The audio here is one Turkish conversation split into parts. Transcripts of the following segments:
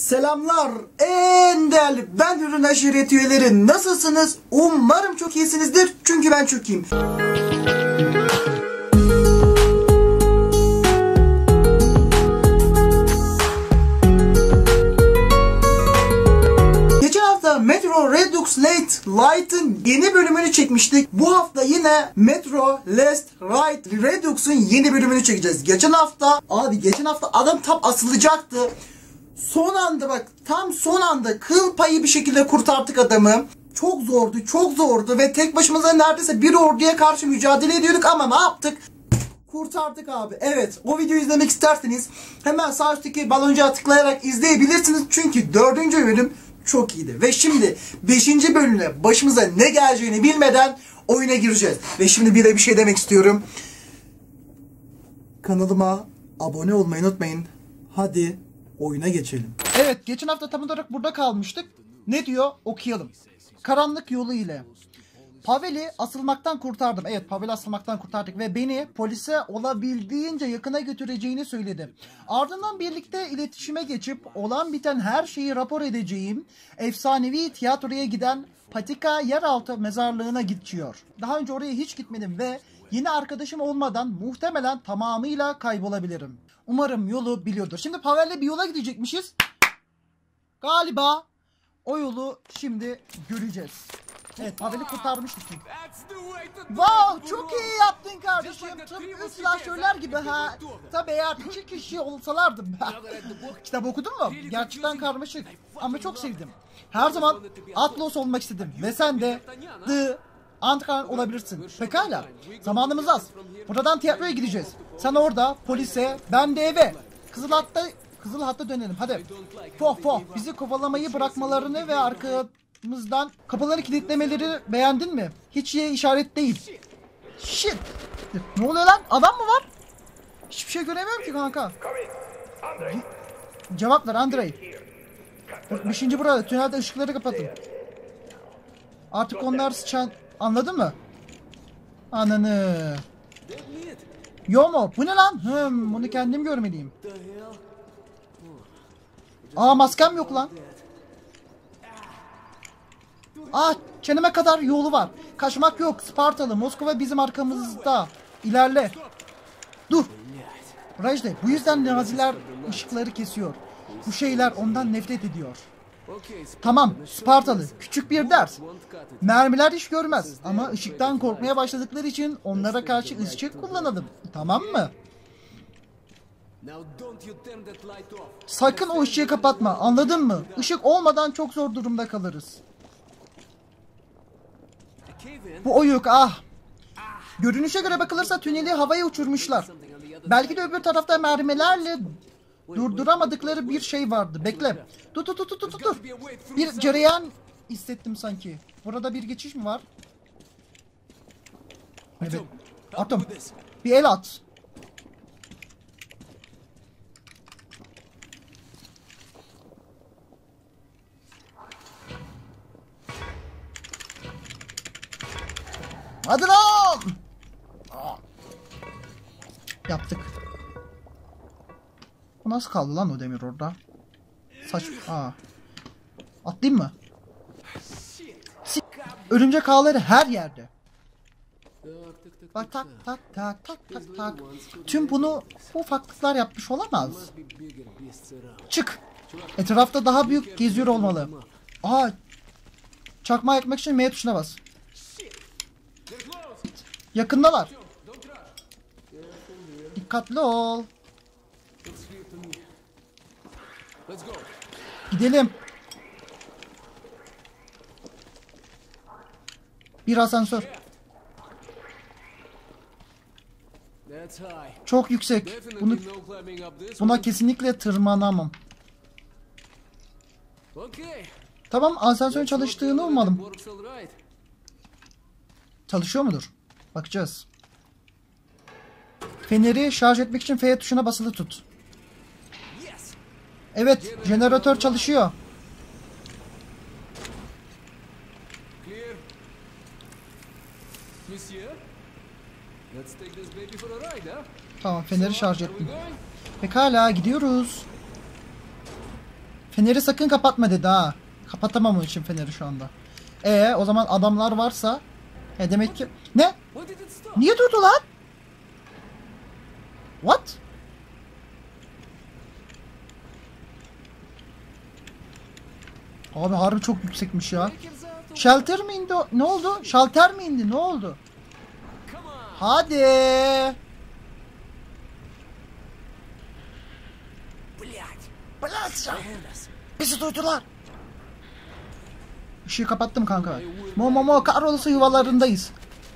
Selamlar en değerli ben Ürün Aşiret üyeleri, nasılsınız? Umarım çok iyisinizdir çünkü ben çok iyiyim. Geçen hafta Metro Redux Late Light'ın yeni bölümünü çekmiştik. Bu hafta yine Metro Last Light Redux'un yeni bölümünü çekeceğiz. Geçen hafta adam tam asılacaktı. Son anda tam son anda kıl payı bir şekilde kurtardık adamı. Çok zordu ve tek başımıza neredeyse bir orduya karşı mücadele ediyorduk ama ne yaptık? Kurtardık abi. Evet, o videoyu izlemek isterseniz hemen sağ üstteki baloncuğa tıklayarak izleyebilirsiniz. Çünkü 4. bölüm çok iyiydi. Ve şimdi 5. bölümle başımıza ne geleceğini bilmeden oyuna gireceğiz. Ve şimdi bir şey demek istiyorum. Kanalıma abone olmayı unutmayın. Hadi oyuna geçelim. Evet, geçen hafta tam olarak burada kalmıştık. Ne diyor? Okuyalım. Karanlık yolu ile. Pavel'i asılmaktan kurtardım. Evet, Pavel'i asılmaktan kurtardık ve beni polise olabildiğince yakına götüreceğini söyledi. Ardından birlikte iletişime geçip olan biten her şeyi rapor edeceğim. Efsanevi tiyatroya giden Patika yeraltı mezarlığına geçiyor. Daha önce oraya hiç gitmedim ve yeni arkadaşım olmadan muhtemelen tamamıyla kaybolabilirim. Umarım yolu biliyordur. Şimdi Pavel'le bir yola gidecekmişiz. Galiba o yolu şimdi göreceğiz. Evet, Pavel'i kurtarmıştık çünkü. Wow, çok iyi yaptın kardeşim. Tıpkı silahşörler gibi ha. Tabi eğer 2 kişi olsalardım. Kitap okudun mu? Gerçekten karmaşık. Ama çok sevdim. Her zaman Atlas olmak istedim. Ve sen de The Antkan olabilirsin. Pekala. Zamanımız az. Buradan tiyatroya gideceğiz. Sen orada polise, ben de eve. Kızıl hatta dönelim. Hadi. Poh. Bizi kovalamayı bırakmalarını ve arkamızdan kapıları kilitlemeleri beğendin mi? Hiç iyi işaret değil. Shit. Ne oluyor lan? Adam mı var? Hiçbir şey göremiyorum ki kanka. Cevap ver Andrei. 5. burada. Tünelde ışıkları kapatın. Artık onlar sıçan... Anladın mı? Ananı. Yo mu? Bu ne lan? Bunu kendim görmeliyim. Aa, maskem yok lan. Çeneme kadar yolu var. Kaçmak yok. Spartalı. Moskova bizim arkamızda. İlerle. Dur. Rajde, bu yüzden Naziler ışıkları kesiyor. Bu şeyler ondan nefret ediyor. Tamam, Spartalı. Küçük bir ders. Mermiler iş görmez ama ışıktan korkmaya başladıkları için onlara karşı ışık kullanalım. Tamam mı? Sakın o ışığı kapatma. Anladın mı? Işık olmadan çok zor durumda kalırız. Bu oyuk Görünüşe göre bakılırsa tüneli havaya uçurmuşlar. Belki de öbür tarafta mermilerle durduramadıkları bir şey vardı. Bekle. Dur. Bir cereyan hissettim sanki. Burada bir geçiş mi var? Evet. Atom. Bir el at. Hadi lan! Yaptık. Bu nasıl kaldı lan o demir orada? Atlayayım mı? Örümcek ağları her yerde. Bak tak. Tüm bunu bu ufaklıklar yapmış olamaz. Çık. Etrafta daha büyük geziyor olmalı. Çakmağı yakmak için M tuşuna bas. Yakındalar. Dikkatli ol. Gidelim. Bir asansör. Çok yüksek. Buna kesinlikle tırmanamam. Tamam, asansörün çalıştığını umalım. Çalışıyor mudur? Bakacağız. Feneri şarj etmek için F tuşuna basılı tut. Evet, jeneratör çalışıyor. Tamam, feneri şarj ettim. Pekala, gidiyoruz. Feneri sakın kapatma dedi ha. Kapatamam onun için feneri şu anda. O zaman adamlar varsa demek ki ne? Niye durdu lan? What? Abi harbi çok yüksekmiş ya. Shelter mi indi? Ne oldu? Shelter mi indi? Ne oldu? Hadi. Bizi duydular. Işığı kapattım kanka. Mo kahrolası yuvalarındayız.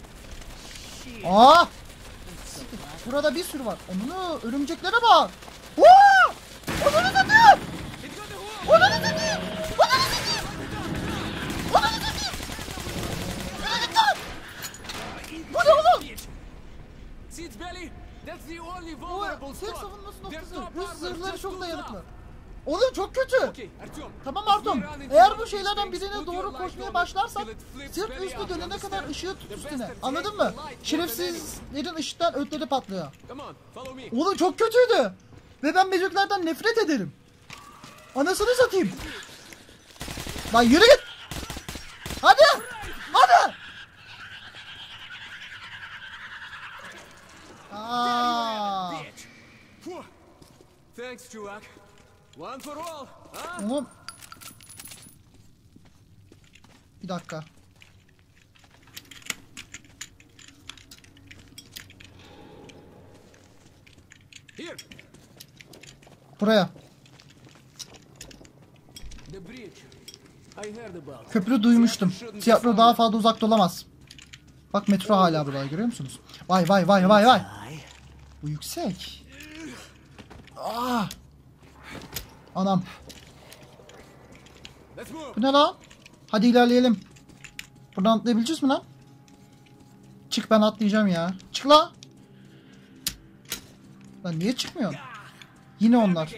Aa! Burada bir sürü var. Onu örümceklere bak. Onu satayım. Onu satayım. Bu ne oğlum? Tek savunması noktası. Rus zırhları çok dayanıklı. Oğlum çok kötü. Tamam Artom. Eğer bu şeylerden birine doğru koşmaya başlarsan sırt üstü dönene kadar ışığı tut üstüne. Anladın mı? Şerefsizlerin ışıktan ötleri patlıyor. Oğlum çok kötüydü. Ve ben beceklerden nefret ederim. Anasını satayım. Lan yürü git. Hadi. Hadi. Thanks, Chuvak. One for all. Oğlum. Bir dakika. Here. Buraya. The bridge. I heard about. Köprü duymuştum. Tiyatro daha fazla uzakta olamaz. Bak metro hala burada, görüyor musunuz? Vay. Bu yüksek. Anam. Bu ne lan? Hadi ilerleyelim. Buradan atlayabileceğiz mi lan? Çık, ben atlayacağım ya. Çık la. Lan niye çıkmıyor? Yine onlar.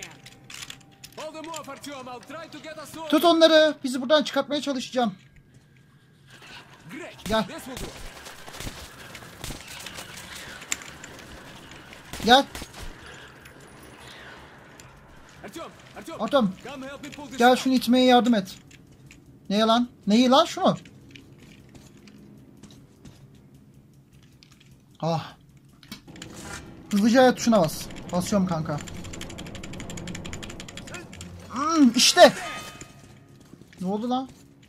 Tut onları. Bizi buradan çıkartmaya çalışacağım. Gel. Gel. Artem. Gel şunu itmeye yardım et. Ne lan? Neyi lan şunu? Hızlıca ayet tuşuna bas. Basıyorum kanka. İşte. Ne oldu lan?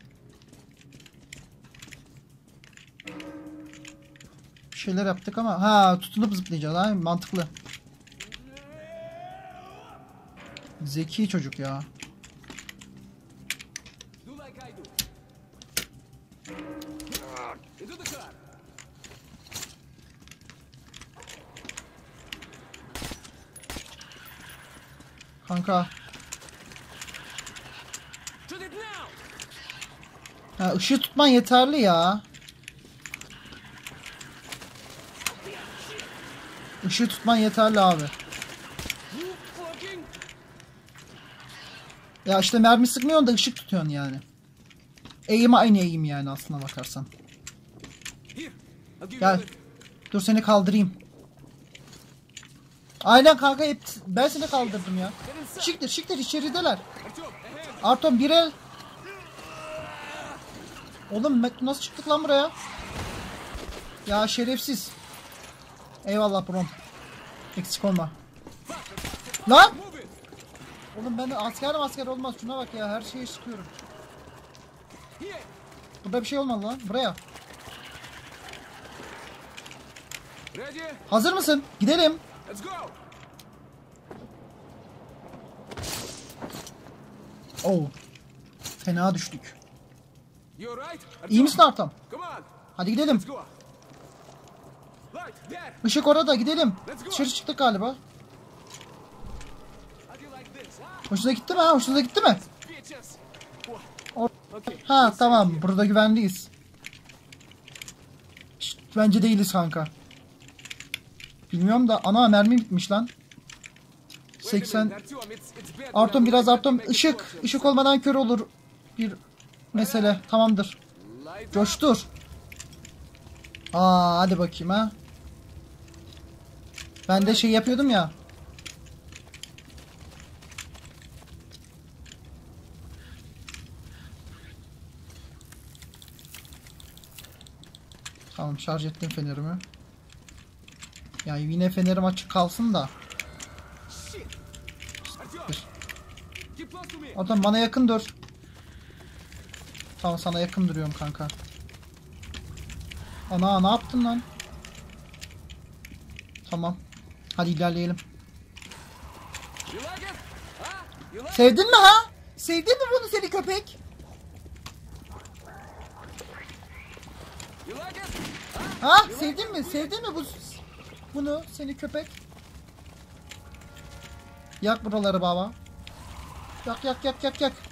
Bir şeyler yaptık ama tutunup zıplayacağız ha, mantıklı. Zeki çocuk ya. Kanka. Işığı tutman yeterli ya. Işığı tutman yeterli abi. Ya işte mermi sıkmıyorsun da ışık tutuyorsun yani. Eğim aynı eğim yani aslına bakarsan. Gel. Dur seni kaldırayım. Aynen kanka, hep ben seni kaldırdım ya. Şiktir içerideler. Artom bir el. Oğlum nasıl çıktık lan buraya? Ya şerefsiz. Eyvallah brom. Eksik olma. Lan! Oğlum ben de asker olmaz. Şuna bak ya, her şeyi sıkıyorum. Burada bir şey olmalı lan. Buraya. Hazır mısın? Gidelim. Fena düştük. İyi misin Artam? Hadi gidelim. Işık orada, gidelim. Dışarı çıktık galiba. Hoşuna gitti mi ha? Hoşuna gitti mi? Tamam, burada güvenliyiz. Bence değiliz kanka. Bilmiyorum da ana mermi bitmiş lan. 80. Artom biraz Artom. Işık olmadan kör olur. Bir mesele. Tamamdır. Coştur. Hadi bakayım ha. Ben de şey yapıyordum ya. Tamam, şarj ettim fenerimi. Yani yine fenerim açık kalsın da. Keep close to me. Adam bana yakın dur. Tamam, sana yakın duruyorum kanka. Ana, ne yaptın lan? Tamam. Hadi ilerleyelim. You like it? Huh? You like Sevdin mi ha? Sevdin mi bunu seni köpek? You like it? Ha? Sevdin mi? Sevdin mi bunu seni köpek? Yak buraları baba. Yak yak yak yak yak.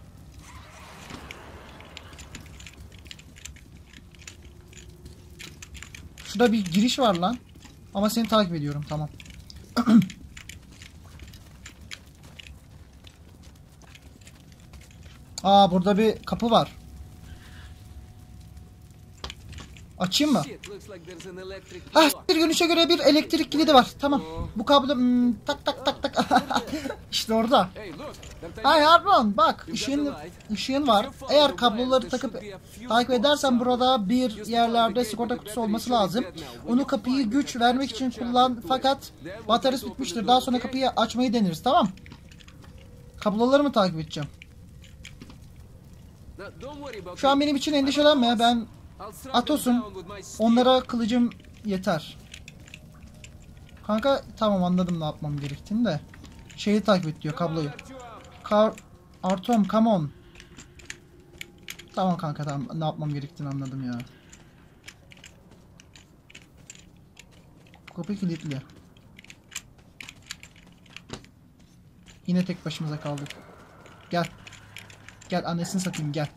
Şurada bir giriş var lan. Ama seni takip ediyorum, tamam. Aa, burada bir kapı var. Açayım mı? Shit, looks like there's an electric Ah, door. bir görünüşe göre bir elektrik kilidi var. Tamam. Bu kablo tak tak tak tak. İşte orada. Hey, look. that tiny- Hay Harun, bak ışığın var. Eğer kabloları takıp takip edersen burada bir yerlerde sigorta kutusu olması lazım. Onu kapıyı güç vermek için kullan, fakat bataryası bitmiştir. Daha sonra kapıyı açmayı deneriz, tamam? Kabloları mı takip edeceğim? Now, don't worry about Şu an it. benim için endişelenme. Ben I'll strike them Atos'um. down with my steel. Onlara kılıcım yeter. Kanka tamam, anladım ne yapmam gerektiğini de. Şeyi takip et diyor, kabloyu. Artom, come on. Tamam kanka, tamam, ne yapmam gerektiğini anladım ya. Kapı kilitli. Yine tek başımıza kaldık. Gel. Gel, annesini satayım, gel.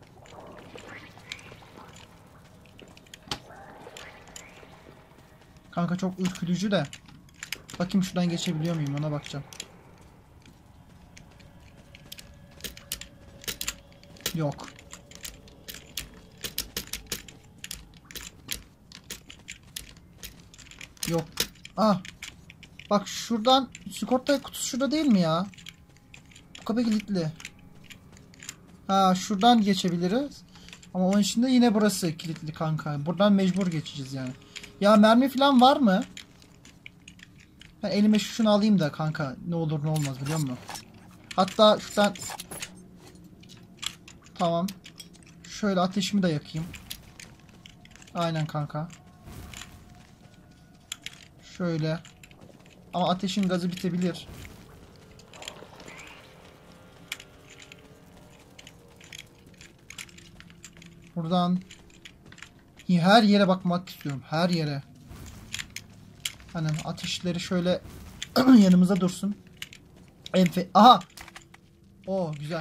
Kanka çok ürkütücü de. Bakayım şuradan geçebiliyor muyum, ona bakacağım. Yok. Yok. Ah. Bak şuradan sigorta kutusu şurada değil mi ya? Bu kapı kilitli. Ha, şuradan geçebiliriz. Ama onun için de yine burası kilitli kanka. Buradan mecbur geçeceğiz yani. Ya mermi falan var mı? Ben elime şunu alayım da kanka, ne olur ne olmaz, biliyor musun? Hatta şuradan, tamam. Şöyle ateşimi de yakayım. Aynen kanka. Şöyle. Ama ateşin gazı bitebilir. Buradan her yere bakmak istiyorum. Her yere. Hani ateşleri şöyle yanımıza dursun. Aha. Oo, güzel.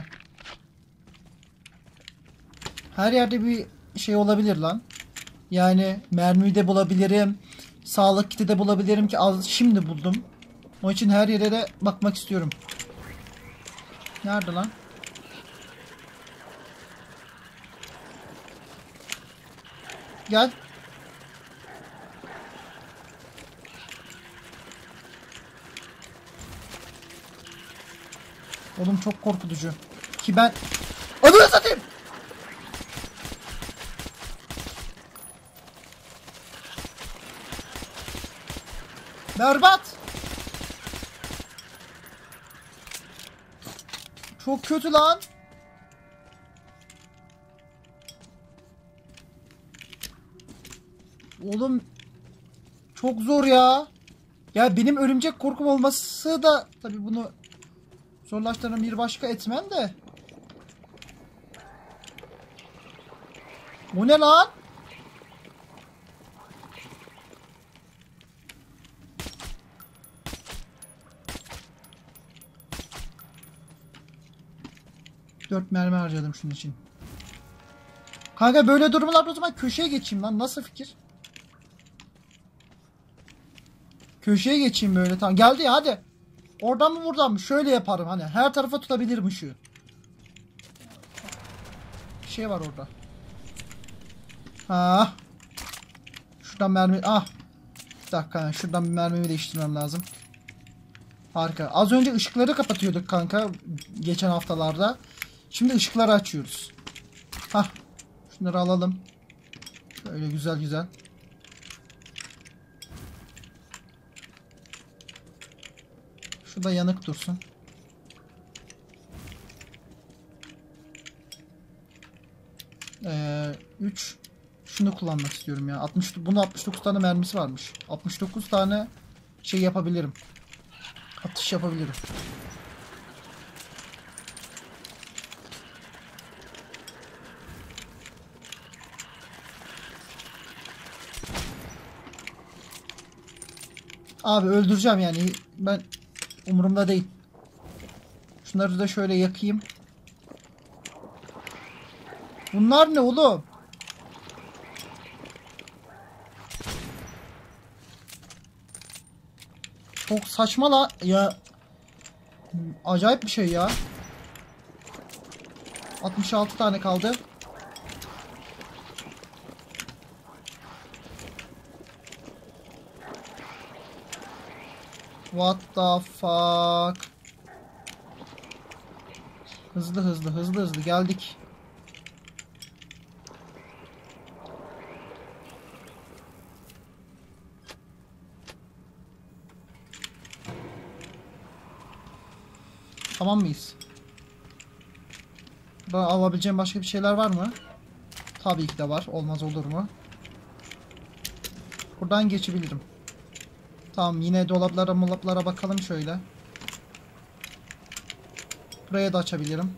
Her yerde bir şey olabilir lan. Yani mermiyi de bulabilirim. Sağlık kiti de bulabilirim ki az şimdi buldum. Onun için her yere de bakmak istiyorum. Nerede lan? Gel. Oğlum çok korkutucu. Ki ben... Ananı satayım! Berbat! Çok kötü lan! Oğlum çok zor ya. Ya benim örümcek korkum olması da tabii bunu zorlaştıran bir başka etmen de. Bu ne lan? Dört mermi harcadım şunun için. Kanka böyle durumlarda o zaman köşeye geçeyim lan. Nasıl fikir? Köşeye geçeyim böyle, tamam. Geldi ya, hadi. Oradan mı buradan mı? Şöyle yaparım hani. Her tarafa tutabilirim ışığı. Bir şey var orada. Ha. Şuradan mermi. Ah. Bir dakika. Şuradan bir mermimi değiştirmem lazım. Harika. Az önce ışıkları kapatıyorduk kanka. Geçen haftalarda. Şimdi ışıkları açıyoruz. Hah. Şunları alalım. Şöyle güzel güzel. Şu da yanık dursun. Üç. Şunu kullanmak istiyorum ya. 60, bunun 69 tane mermisi varmış. 69 tane şey yapabilirim. Atış yapabilirim. Abi öldüreceğim yani. Ben umurumda değil. Şunları da şöyle yakayım. Bunlar ne oğlum? Çok saçma la ya. Acayip bir şey ya. 66 tane kaldı. What the fuck? Hızlı hızlı hızlı hızlı geldik. Tamam mıyız? Burada alabileceğim başka bir şeyler var mı? Tabii ki de var. Olmaz olur mu? Buradan geçebilirim. Tamam, yine dolaplara bakalım şöyle. Buraya da açabilirim.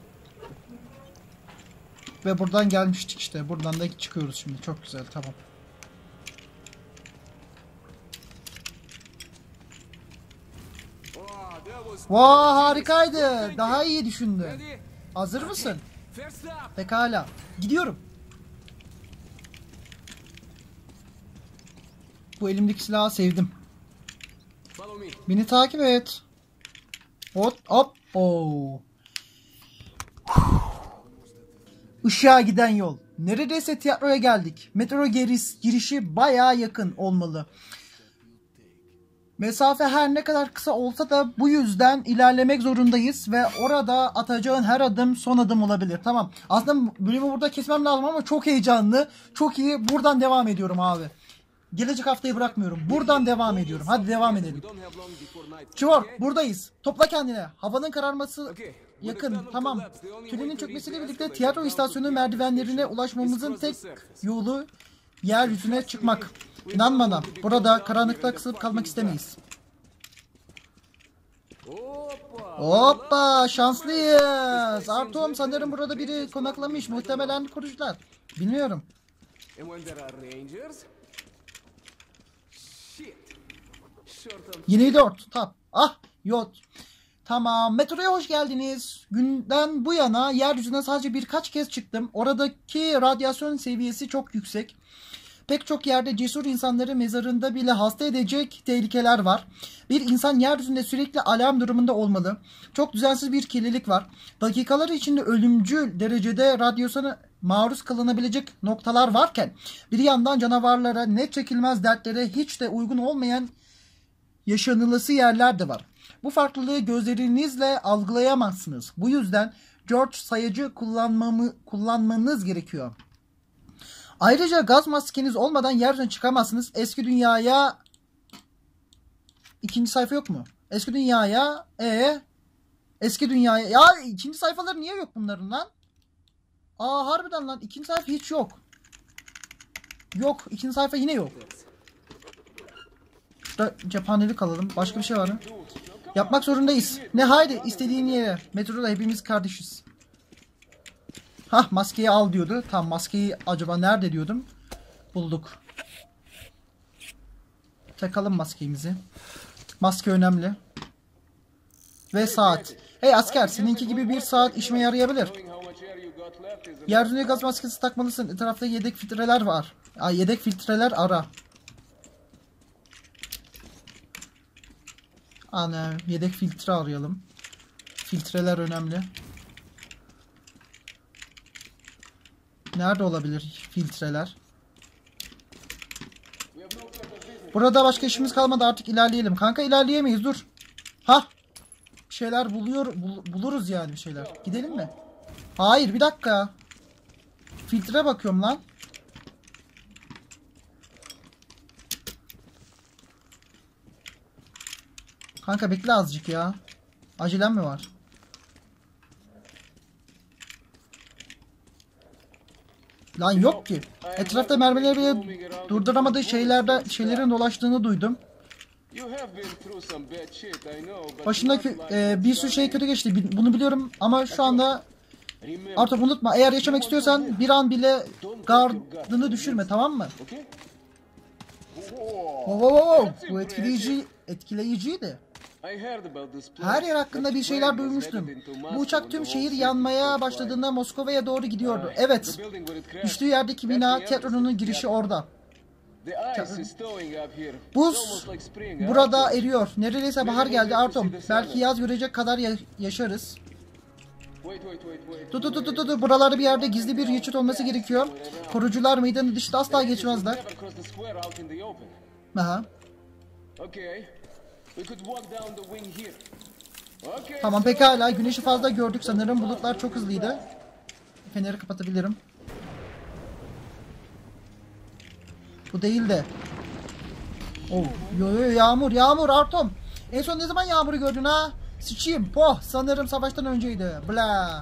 Ve buradan gelmiştik işte. Buradan da çıkıyoruz şimdi. Çok güzel, tamam. Vaa, harikaydı. Daha iyi düşündün. Hazır mısın? Pekala. Gidiyorum. Bu elimdeki silahı sevdim. Beni takip et. Hop hop. Oo. Işığa giden yol. Neredeyse tiyatroya geldik. Metro girişi bayağı yakın olmalı. Mesafe her ne kadar kısa olsa da bu yüzden ilerlemek zorundayız ve orada atacağın her adım son adım olabilir. Tamam. Aslında bölümü burada kesmem lazım ama çok heyecanlı. Çok iyi. Buradan devam ediyorum abi. Gelecek haftayı bırakmıyorum. Buradan devam ediyorum. Hadi devam edelim. Çivor, buradayız. Topla kendine. Havanın kararması yakın. Tamam. Tünenin çökmesiyle birlikte tiyatro istasyonu merdivenlerine ulaşmamızın tek yolu yeryüzüne çıkmak. İnan bana, burada karanlıkta kısılıp kalmak istemeyiz. Hoppa, şanslıyız. Artom, sanırım burada biri konaklamış. Muhtemelen kurucular. Bilmiyorum. Yeni 4. Tap. Ah, yot. Tamam. Metroya hoş geldiniz. Günden bu yana yeryüzüne sadece birkaç kez çıktım. Oradaki radyasyon seviyesi çok yüksek. Pek çok yerde cesur insanları mezarında bile hasta edecek tehlikeler var. Bir insan yeryüzünde sürekli alarm durumunda olmalı. Çok düzensiz bir kirlilik var. Dakikalar içinde ölümcül derecede radyasyona maruz kalınabilecek noktalar varken bir yandan canavarlara, ne çekilmez dertlere hiç de uygun olmayan yaşanılası yerler de var. Bu farklılığı gözlerinizle algılayamazsınız. Bu yüzden George sayacı kullanmanız gerekiyor. Ayrıca gaz maskeniz olmadan yeryüzüne çıkamazsınız. Eski dünyaya... İkinci sayfa yok mu? Eski dünyaya... Eski dünyaya... Ya ikinci sayfaları niye yok bunların lan? Aa, harbiden lan. İkinci sayfa hiç yok. Yok. İkinci sayfa yine yok. Şurada cephanelik alalım. Başka bir şey var mı? Yapmak zorundayız. Ne, haydi istediğin yere. Metroda hepimiz kardeşiz. Hah, maskeyi al diyordu. Tam maskeyi acaba nerede diyordum. Bulduk. Takalım maskemizi. Maske önemli. Ve saat. Hey asker, seninki gibi bir saat işime yarayabilir. Yeryüzüne gaz maskesi takmalısın. Etrafta yedek filtreler var. Yedek filtreler ara. Ana, yedek filtre arayalım. Filtreler önemli. Nerede olabilir filtreler? Burada başka işimiz kalmadı, artık ilerleyelim. Kanka ilerleyemeyiz, dur. Ha, bir şeyler buluruz yani, bir şeyler. Gidelim mi? Hayır, bir dakika. Filtre bakıyorum lan. Kanka bekle azıcık ya. Acelem mi var? Lan yok ki. Etrafta mermileri bile durduramadığı şeylerin dolaştığını duydum. Başındaki bir sürü şey kötü geçti. Bunu biliyorum ama şu anda artık unutma. Eğer yaşamak istiyorsan bir an bile gardını düşürme, tamam mı? Bu etkileyiciydi. Her yer hakkında bir şeyler duymuştum. Bu uçak tüm şehir yanmaya başladığında Moskova'ya doğru gidiyordu. Evet. Düştüğü yerdeki bina tiyatronun girişi orada. Buz burada eriyor. Neredeyse bahar geldi Artom. Belki yaz görecek kadar yaşarız. Dur. Buralarda bir yerde gizli bir geçit olması gerekiyor. Korucular meydanı dışında asla geçmezler. Aha. Tamam pekala. Güneşi fazla gördük sanırım. Bulutlar çok hızlıydı. Feneri kapatabilirim. Bu değil de. Oh, yağmur Artom. En son ne zaman yağmuru gördün ha? Sıçayım. Poh, sanırım savaştan önceydi. Bla.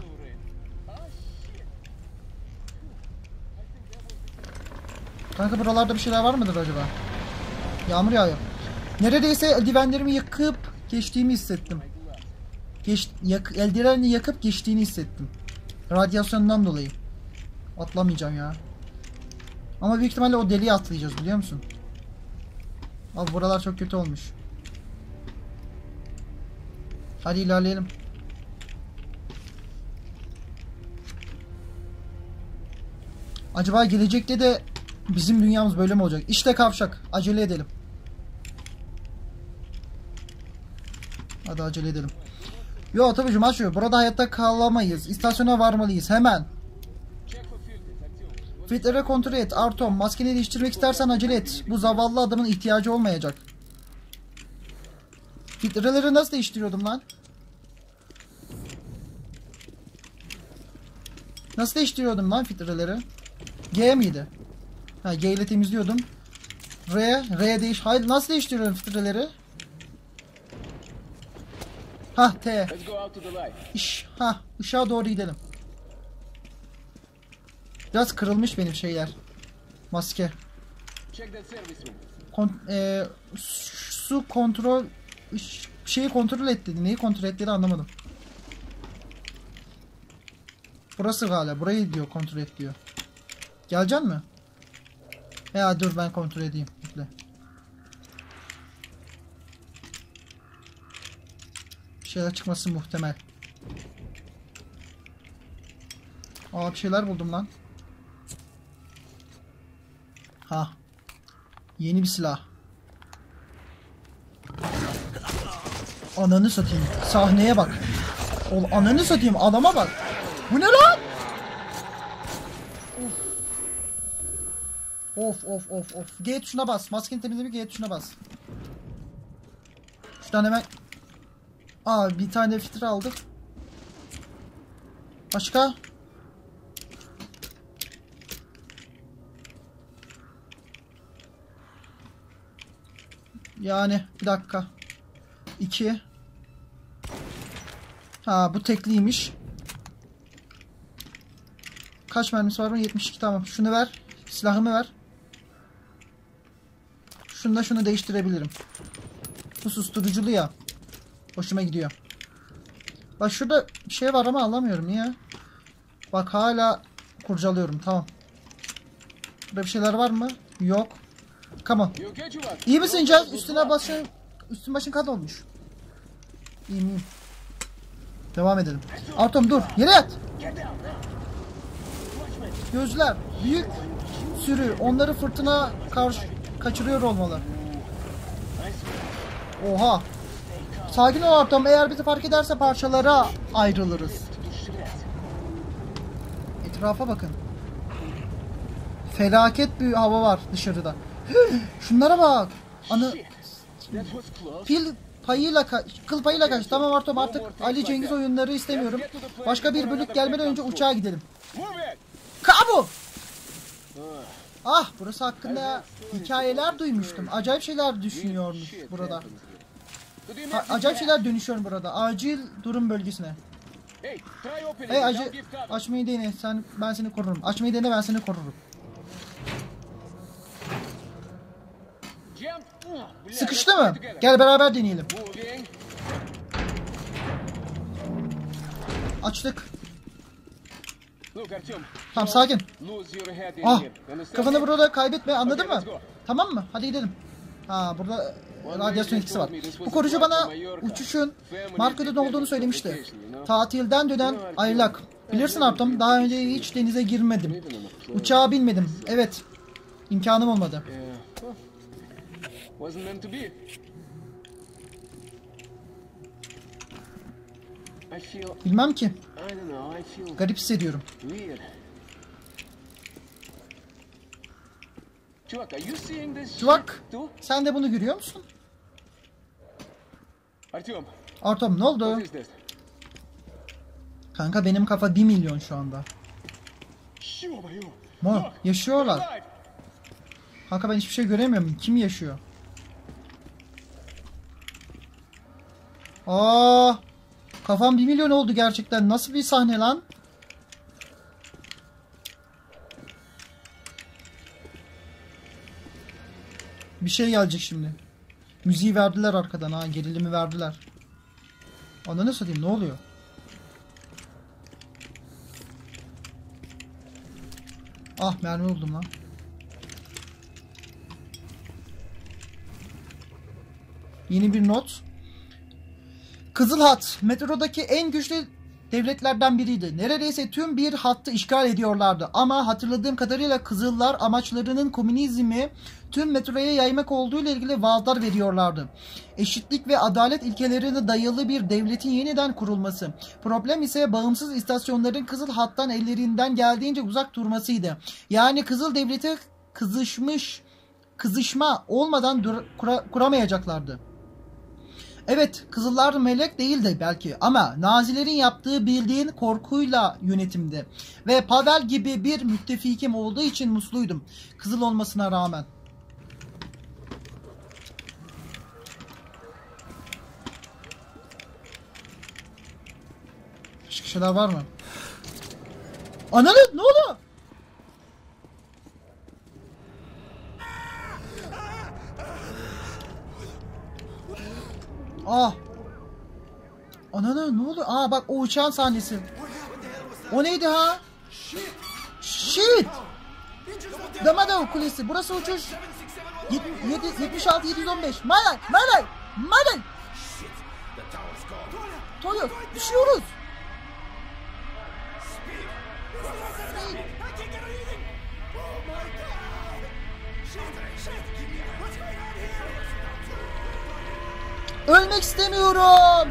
Kanka buralarda bir şeyler var mıdır acaba? Yağmur yağıyor. Neredeyse eldivenlerimi yakıp geçtiğimi hissettim. Eldivenini yakıp geçtiğini hissettim. Radyasyondan dolayı. Atlamayacağım ya. Ama büyük ihtimalle o deliğe atlayacağız, biliyor musun? Abi buralar çok kötü olmuş. Hadi ilerleyelim. Acaba gelecekte de bizim dünyamız böyle mi olacak? İşte kavşak. Acele edelim. Hadi acele edelim. Yo tabii açıyor. Burada hayatta kalamayız. İstasyona varmalıyız. Hemen. Filtre kontrol et. Artom, maskeni değiştirmek istersen acele et. Bu zavallı adamın ihtiyacı olmayacak. Filtreleri nasıl değiştiriyordum lan? Nasıl değiştiriyordum lan filtreleri? G miydi? Ha, G ile temizliyordum. R hayır, nasıl değiştiriyorum filtreleri? Ha, T. Işığa doğru gidelim. Biraz kırılmış benim şeyler. Maske. Su kontrol şeyi kontrol et dedi. Neyi kontrol ettiğini anlamadım. Burası galiba. Burayı diyor, kontrol et diyor. Geleceksin mi? Ya dur ben kontrol edeyim. Bekle. Bir şeyler çıkması muhtemel. Aa, bir şeyler buldum lan. Ha. Yeni bir silah. Ananı satayım. Sahneye bak. Ananı satayım. Adama bak. Bu ne lan? Of. G tuşuna bas. Maskeni temizlemek G tuşuna bas. Şuradan hemen. Aa, bir tane filtre aldık. Başka? Yani bir dakika. 2. Ha, bu tekliymiş. Kaç mermisi var mı? 72, tamam. Şunu ver. Silahımı ver. Şunu değiştirebilirim. Bu susturuculu ya. Hoşuma gidiyor. Bak şurada bir şey var ama alamıyorum. Niye? Bak hala kurcalıyorum. Tamam. Burada bir şeyler var mı? Yok. Come on. İyi misin Can? Üstün başın kan olmuş. İyiyim. Devam edelim. Artom dur. Yere yat. Gözler. Büyük sürü. Onları fırtına kaçırıyor olmalı. Oha. Sakin ol Artom. Eğer bizi fark ederse parçalara ayrılırız. Etrafa bakın. Felaket bir hava var dışarıda. Şunlara bak. Kıl payıyla kaç. Tamam Artom, artık Ali Cengiz oyunları istemiyorum. Başka bir bölük gelmeden önce uçağa gidelim. Kabu! Ah, burası hakkında hikayeler duymuştum. Acayip şeyler düşünüyormuş burada. Do you make Acayip şeyler dönüşüyorum burada. Acil durum bölgesine. Hey, try opening Hey it. acı I'll give cover. açmayı dene. Ben seni korurum. Açmayı dene, ben seni korurum. Jump. Bля, Sıkıştı let's mı? try together. Gel beraber deneyelim. Moving. Açtık. Look, Artyom. Tamam, sakin. Lose your head in Ah, here. Understand kafanı me? burada kaybetme, anladın Okay, mı? let's go. Tamam mı? Hadi gidelim. Ha, burada radyasyon etkisi var. Bu koruyucu bana uçuşun Marco'dan olduğunu söylemişti. Tatilden dönen aylak. Bilirsin Artem, daha önce hiç denize girmedim. Uçağa binmedim. Evet. İmkanım olmadı. Yeah. Huh. Wasn't meant to be. I feel, Bilmem ki. I don't know, I feel Garip hissediyorum. weird. Чувак, are you seeing this Çuvak, shit too? sen de bunu görüyor musun? Artyom, Artem, ne oldu? what is this? Kanka benim kafa 1 milyon şu anda. Ё-моё! Mo, yaşıyorlar. Alive! Kanka ben hiçbir şey göremiyorum. Kim yaşıyor? Aa, kafam 1 milyon oldu gerçekten. Nasıl bir sahne lan? Bir şey gelecek şimdi. Müziği verdiler arkadan, ha, gerilimi verdiler. Ananı satayım, ne oluyor? Ah, mermi buldum lan. Yeni bir not. Kızıl Hat, metrodaki en güçlü devletlerden biriydi. Neredeyse tüm bir hattı işgal ediyorlardı. Ama hatırladığım kadarıyla Kızıllar amaçlarının komünizmi tüm metroya yaymak olduğu ile ilgili vaatlar veriyorlardı. Eşitlik ve adalet ilkelerine dayalı bir devletin yeniden kurulması. Problem ise bağımsız istasyonların Kızıl Hat'tan ellerinden geldiğince uzak durmasıydı. Yani Kızıl Devleti kızışma olmadan kuramayacaklardı. Evet, Kızıllar melek değildi belki ama Nazilerin yaptığı bildiğin korkuyla yönetimdi. Ve Pavel gibi bir müttefikim olduğu için mutluydum. Kızıl olmasına rağmen. Başka şeyler var mı? Ananı, ne oldu? Ah. Ananı, ne oldu? Aa bak, o uçağın sahnesi. O neydi ha? Shit. Damada Kulesi. Burası uçuş 76 715. Malay. Toyo, düşüyoruz. Ölmek istemiyorum.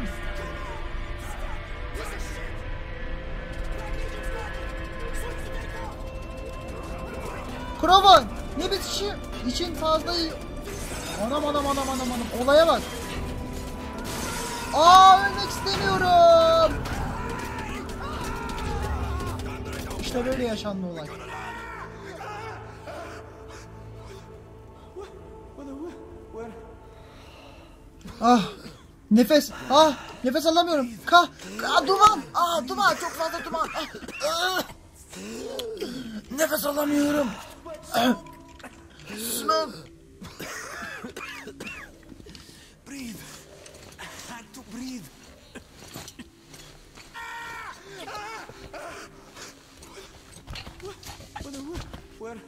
Krovan, ne bitişi için fazla iyi. Anam. Olaya bak. Aa, ölmek istemiyorum. İşte böyle yaşandı olay. Ah, nefes alamıyorum. Duman. Duman, çok fazla duman. Nefes alamıyorum. Smoke. Breathe. I had to breathe. Where?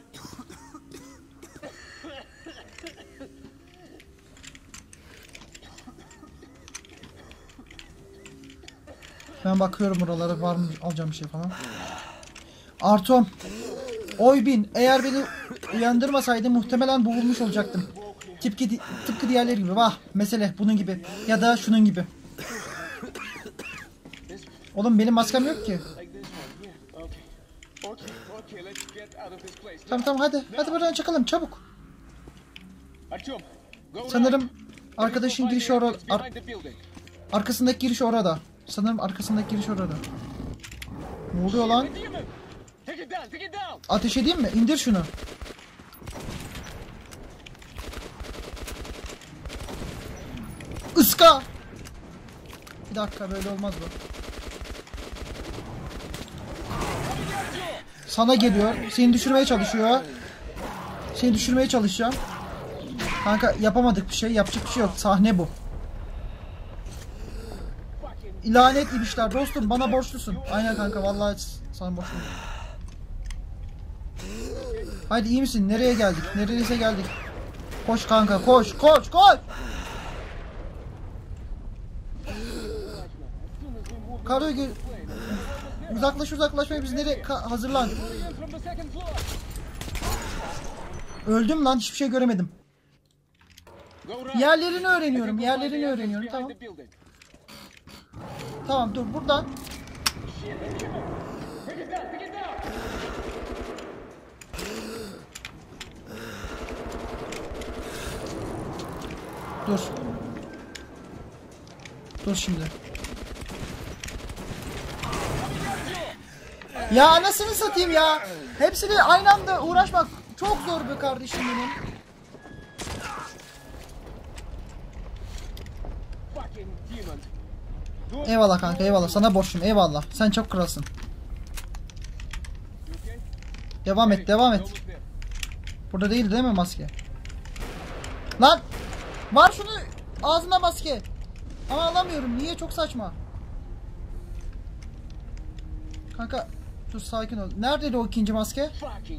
Ben bakıyorum buralara, var mı alacağım bir şey falan. Artom. Oybin, eğer beni uyandırmasaydı muhtemelen boğulmuş olacaktım. Tıpkı diğerleri gibi. Vah, mesele bunun gibi. Ya da şunun gibi. Oğlum benim maskem yok ki. Tamam hadi buradan çıkalım çabuk. Sanırım arkadaşın girişi orada. Arkasındaki giriş orada. Ne oluyor lan? Ateş edeyim mi? İndir şunu. Isk. Maska! Bir dakika, böyle olmaz bu. Sana geliyor. Seni düşürmeye çalışıyor. Seni düşürmeye çalışacağım. Kanka yapamadık bir şey. Yapacak bir şey yok. Sahne bu. İlanet ibişler dostum, bana borçlusun. Aynen kanka, vallahi sana borçluyum. Haydi, iyi misin? Nereye geldik? Neredeyse geldik. Koş kanka, koş koş koş. Karı uzaklaşmaya biz nereye hazırlan. Öldüm lan, hiçbir şey göremedim. Yerlerini öğreniyorum. Tamam. Tamam, dur buradan. Dur. Dur şimdi. Ya anasını satayım ya. Hepsini aynı anda uğraşmak çok zor be kardeşim benim. Eyvallah kanka, eyvallah. Sana borçluyum, eyvallah. Sen çok kralsın. Devam et. Burada değil mi maske? Lan! Var şunu ağzına maske. Ama alamıyorum. Niye? Çok saçma. Kanka dur, sakin ol. Neredeydi o ikinci maske?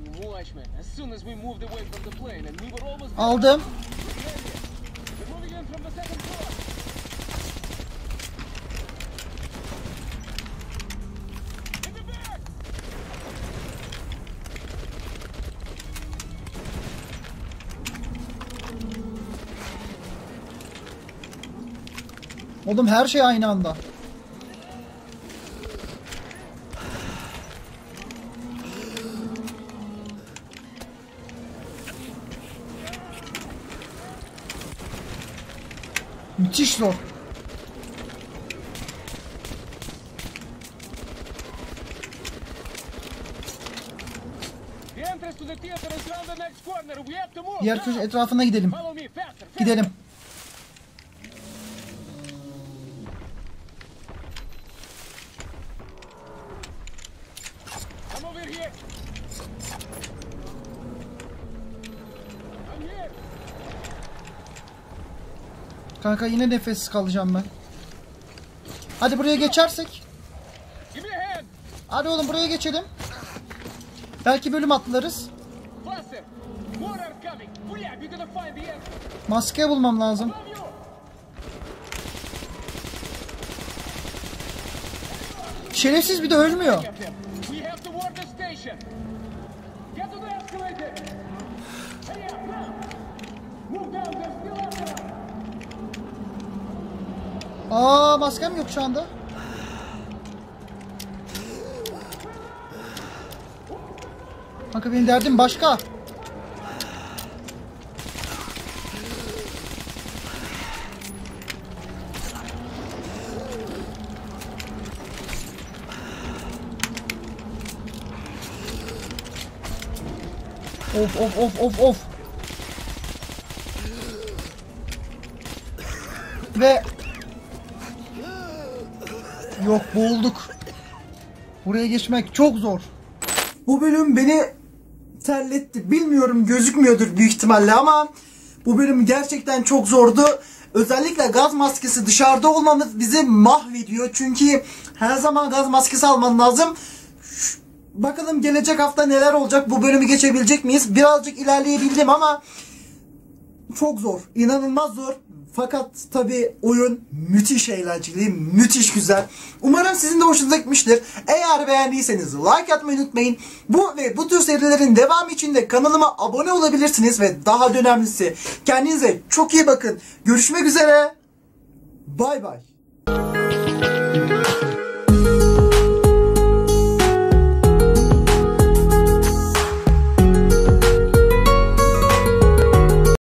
Aldım. Oğlum her şey aynı anda. Müthiş zor. Diğer köşe etrafına gidelim. Gidelim. Kanka yine nefessiz kalacağım ben. Hadi buraya geçersek. Hadi oğlum buraya geçelim. Belki bölüm atlarız. Maske bulmam lazım. Şerefsiz bir de ölmüyor. Aa, maskem yok şu anda. Kanka benim derdim başka. Of. Ve yok, boğulduk. Buraya geçmek çok zor. Bu bölüm beni terletti. Bilmiyorum, gözükmüyordur büyük ihtimalle ama bu bölüm gerçekten çok zordu. Özellikle gaz maskesi dışarıda olmamız bizi mahvediyor. Çünkü her zaman gaz maskesi alman lazım. Bakalım gelecek hafta neler olacak? Bu bölümü geçebilecek miyiz? Birazcık ilerleyebildim ama çok zor. İnanılmaz zor. Fakat tabi oyun müthiş eğlenceli, müthiş güzel. Umarım sizin de hoşunuza gitmiştir. Eğer beğendiyseniz like atmayı unutmayın. Bu ve bu tür serilerin devamı için de kanalıma abone olabilirsiniz. Ve daha da önemlisi, kendinize çok iyi bakın. Görüşmek üzere. Bay bay.